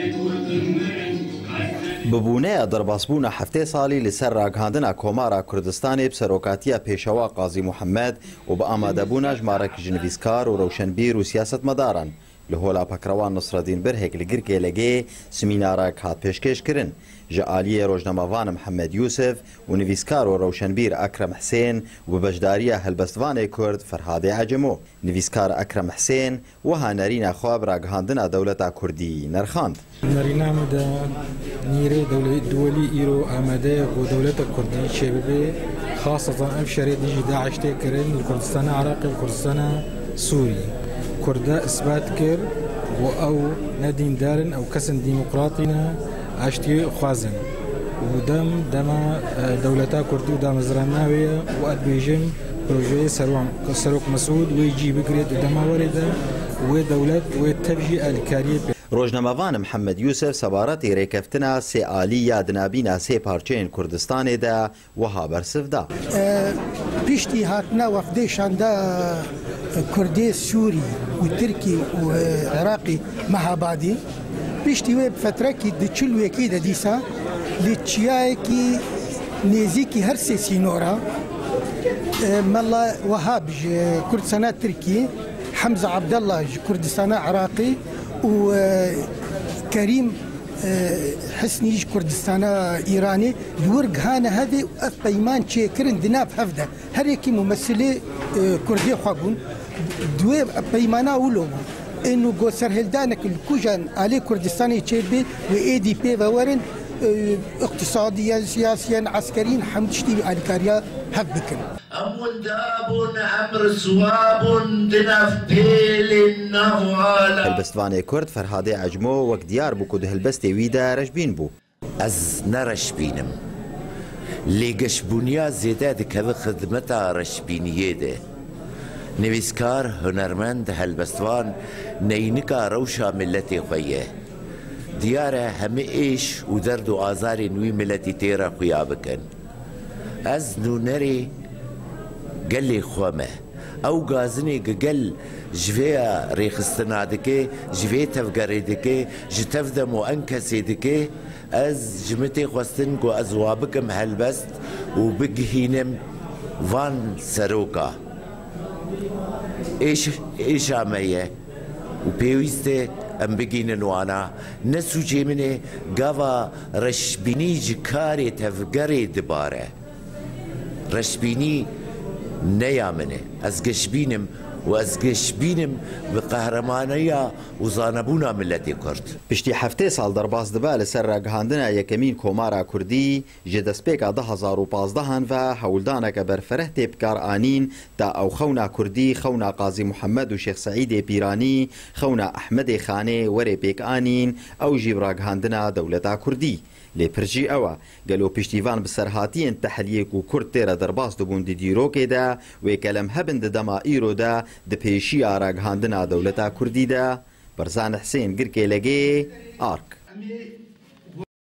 ببوونەیە دەرباسبوونە هەفتەی ساڵی لەسەر ڕاگەاندنا کۆمارە کوردستانی بسەرۆکاتیە پێشەوە قازی محەممەد و بە ئامادەبوونە ژمارەکیژ نویسکار و ڕەوشەنبیر و سیاسەتمەداران لە هۆلا پەکڕەوان نوسرەدین برهێک لە گرکێ لەگێ سمینارێک هات پێشکەشکردن ji aliyê rojnamavana Mihemed Yusuf û nivîskar û rewşenbîr Ekrem Hesên û bi bejdariya helbestvanê Kurd Ferhadê Ecemo. Nivîskar Ekrem Hesên wiha nerîna xwe bi ragihandina dewleta Kurdî nerxand. Nerîna me de nîrê duwelî îro amade ye ku dewleta Kurdî çêbibe xasatan ev şerê dijî Daeş tê kirin li Kurdistana Iraqê û Kurdistana Sûrî. Kurda isbat kir û ew ne dîndarin ew kesin dîmokratîne عشتی خوازن و دما دولتا کردی و دام زراناویه و ادبیجم پروژه سروک مسعود و جی بگرید و دما ورده و دولت و تبجی الکاریه ڕۆژنەمەڤان محەممەد یوسف سەبارەتی ڕێکەفتنە سێ عالی یا دنابینە سێ پارچەیەن کوردستانێدا وەها بەرسفدا پشتی هاتنە وەفدەیشاندا کوردی سووری و ترکی و عێراقی مەهابادی پشتی وێ فترەکی چلوێکی دەدیسا لە چیایەکی نێزیکی هەر سێ سینۆرە مەڵا وەها کوردستانە ترکی حەمزە عەبدەڵڵا کوردستانە عێراقی و کەریم حسنیش کوردستانە ئیرانی دوورگ هانە هەدێ ئەف پەیمان چێکردن دناف هەفدە هەرێکی ممەسلێ کوردی خوا بوون دوێ پەیمانە ولۆ بوو إنه جو سرهلدانك الكوجان على كردستان يتشبه وإيدي بي وورن اقتصاديا سياسيا عسكريا حمدشتي الكاريا هبكن أمون دابون عمر سواب دنف بيل النهوال هلبستواني كرد فرهادي عجمو وك ديار بو كده هلبستي ويدا رشبين بو از نرشبينم ليقش بنيا زيادة كذا خدمتا رشبينيه ده نویسکار هنرمند هلبستوان نینکا روشا ملتی خویه دیاره همه ایش و درد و آزار نوی ملتی تیرا خویا بکن از نونری گلی خوامه او گازنی گل جویا ریخستنا دکه جویا تفگری دکه جتف دم و انکسی دکه از جمتی خواستن گو از وابکم هلبست و بگهینم وان سروکا ايش عميه وبيويسته ام بگینن وانا نسوجي منه قاوا رشبيني جكاري تفقري دباره رشبيني نيامنه از قشبينم وأز قشبينم بقهرمانية وزانبونا ملتي كرد پشتی هەفتەی ساڵ دەرباس دەبا لەسەر ڕاگەهاندنا یەکەمین کۆمارە کوردی ji destpêka 2015 ve hewldaneke berfereh tê bikaranîn ta ew xewna Kurdî xewna Qazî Muhemed û Şêx Seîdê Pîranî xewna Ehmedê Xanê werê pêkanîn ew jî ragihandina dewleta Kurdî lê pircî ew e gelo piştîvan bi serhatiyên tehliyek û Kurd têre derbas dibûn di dîrokê de wê kelem hebin di dema îro de di pêşiya ragihandina dewleta Kurdî de Barzan Hesên girkê legê Ark